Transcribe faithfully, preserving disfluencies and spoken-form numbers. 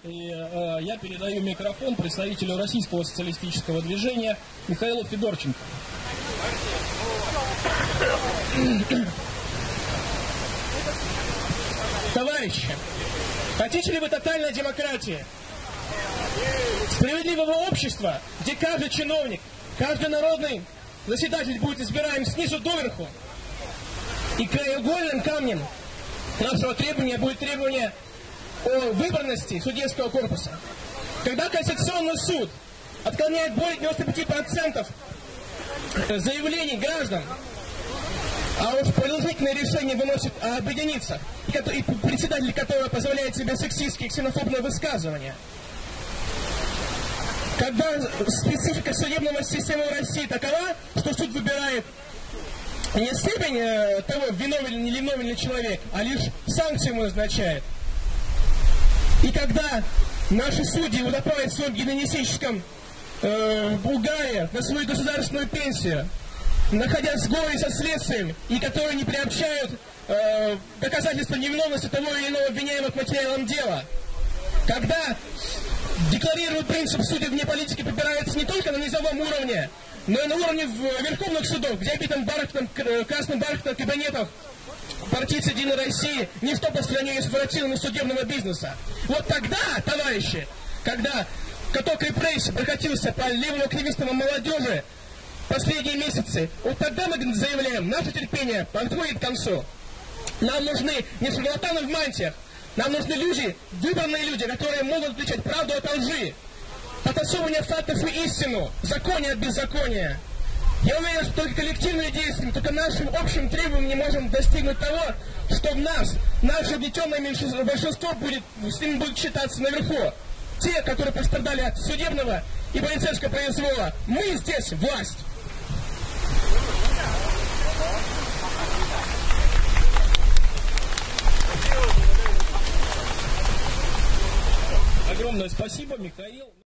И э, я передаю микрофон представителю Российского социалистического движения Михаилу Федорченко. Товарищи, хотите ли вы тотальной демократии? Справедливого общества, где каждый чиновник, каждый народный заседатель будет избираем снизу доверху, и краеугольным камнем нашего требования будет требование о выборности судейского корпуса. Когда Конституционный суд отклоняет более девяноста пяти процентов заявлений граждан, а уж положительное решение выносит о объединиться, и председатель которого позволяет себе сексистские и ксенофобные высказывания, когда специфика судебного системы в России такова, что суд выбирает не степень того, виновен или не виновен ли человек, а лишь санкцию ему назначает. И когда наши судьи утопают в своем гедонистическом э, угаре на свою государственную пенсию, находясь в сговоре со следствием, и которые не приобщают э, доказательства невиновности того или иного обвиняемого к материалам дела, когда декларируют принцип судей вне политики прибирается не только на низовом уровне, но и на уровне верховных судов, где обитым бархатом, красным бархатом кабинетов партийцы Единой России ничто по стране извратилами судебного бизнеса. Вот тогда, товарищи, когда каток репрессий прокатился по левым активистам молодежи последние месяцы, вот тогда мы заявляем, наше терпение подходит к концу. Нам нужны не шарлатаны в мантиях, нам нужны люди, выбранные люди, которые могут отличать правду от лжи, потасовывание фактов и истину, законие от беззакония. Я уверен, что только коллективными действиями, только нашим общим требованием мы можем достигнуть того, что в нас, наше угнетенное большинство будет, с ним будет считаться наверху. Те, которые пострадали от судебного и полицейского произвола, мы здесь власть. Огромное спасибо, Михаил.